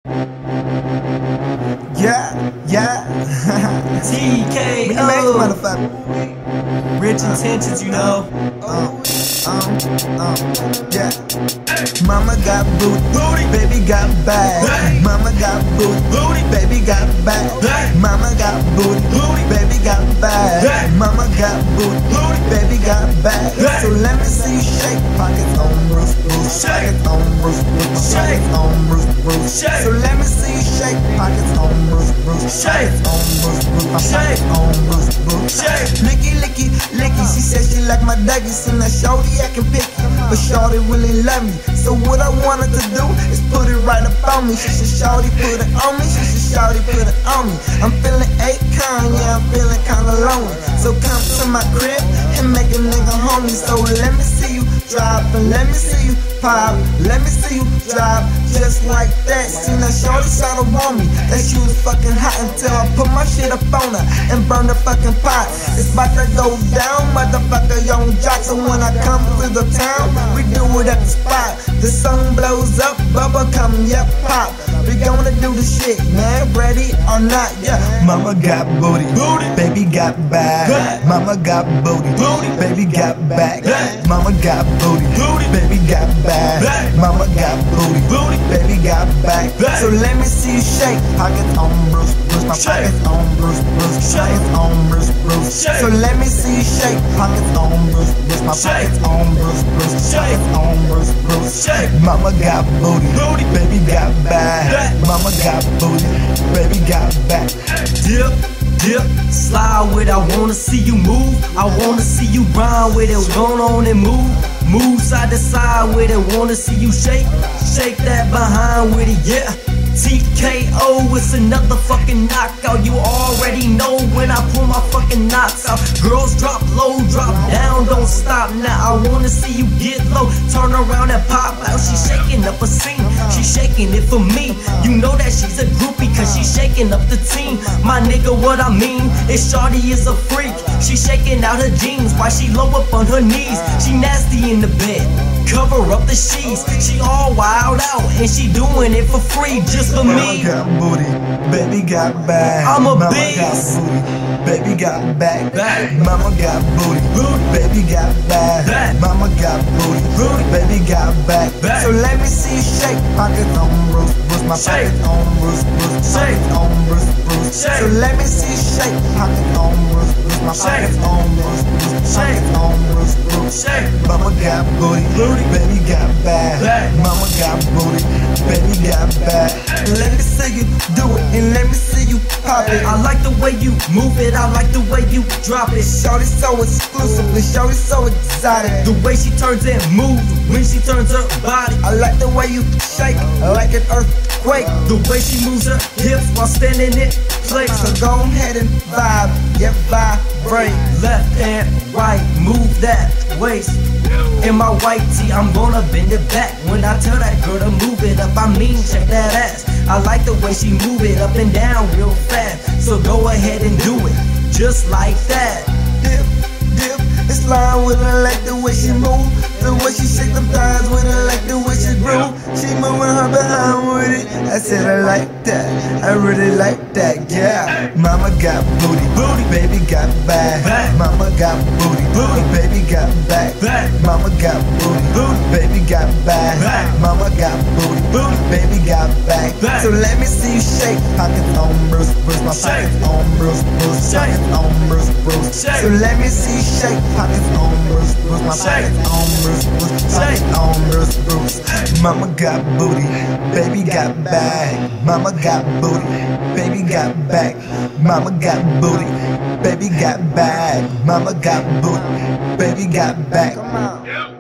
Yeah. TKO. Motherfucker. Rich intentions, you know. Yeah. Mama got booty, baby got bag. Mama got booty, baby got bag. Mama got booty, baby got bag. Mama got booty, baby got bag. So let me see you shake, pockets on Bruce, pockets on Bruce, pockets on Bruce. So let me see you shake, pockets on Bruce, pockets on Bruce, pockets on Bruce. Licky, she said she like my duggies, and that shorty acting picky, but shorty really love me. So what I wanted to do is put it right up on me. She should shorty put it on me, she should shorty put it on me. I'm feeling Akon, yeah, I'm feeling kinda lonely. So come to my crib and make a nigga homie. So let me see you drop and let me see you pop. Let me see you drop just like that. See that shorty try to want me, that she was fucking hot until I put my shit up on her and burn the fucking pot. It's about to go down, motherfucker, young jock. So when I come to the town, we do it at the spot. The sun blows up, bubble come, yep, pop. We gonna do the shit, man, ready or not, yeah. Mama got booty, baby got bag. Mama got booty, baby got back. Mama got booty, baby got bag. Mama got booty, baby got back. So let me see you shake, pockets on Bruce, my pockets on Bruce, pockets on Bruce. So let me see you shake, pockets on Bruce, my pockets on Bruce, pockets on Bruce. Mama got booty, baby got bag. Mama got booty, baby got back. Dip, slide with it. I wanna see you move. I wanna see you grind with it. Go on and move side to side with it. Wanna see you shake that behind with it. Yeah. TKO, it's another fucking knockout. You already know when I pull my fucking knocks out. Girls drop low, drop down, don't stop now. I wanna see you get low, turn around and pop out. She's shaking up a scene, she's shaking it for me. You know that she's a groupie cause she's shaking up the team. My nigga, what I mean is shorty is a freak. She's shaking out her jeans while she low up on her knees. She nasty in the bed, cover up the sheets. She all wild out and she doing it for free just for me. Mama got booty, baby got bag. I'm a Mama beast. got booty, baby got back. Mama got booty, baby got bag. Mama got booty, baby got back. So let me see you shake, pockets on Bruce, my pockets on Bruce, pockets on Bruce. So let me see you shake, pockets on Bruce, my pockets on Bruce, pockets on Bruce. Mama got booty, baby got bag. Mama got booty, baby got bag. Let me see you do it and let me see you pop it. I like the way you move it, I like the way you drop it. Shorty so exclusive and shorty so exotic. The way she turns and moves when she turns her body. I like the way you shake, I like an earthquake. The way she moves her hips while standing in place. So go ahead and vibe, yeah, vibrate. Left and right, move that waist. In my white tee, I'm gonna bend it back. When I tell that girl to move it up, I mean check that ass. I like the way she move it up and down real fast. So go ahead and do it, just like that. Dip, it's lying with her like the way she move. The way she shake them thighs with her like the way she groove. She moving her behind with it. I said I like that, I really like that, yeah. Mama got booty, baby got bag. Mama got booty, baby got back. Mama got booty, baby got bag. Mama got booty, baby got back. So let me see you shake, pockets on Bruce, my pockets on Bruce, pockets on Bruce. So let me see you shake, pockets on Bruce, my pockets on Bruce, pockets on Bruce. Mama got booty, baby got bag. Mama got booty, baby got back. Mama got booty, baby got bag. Mama got booty, baby got back. Come on.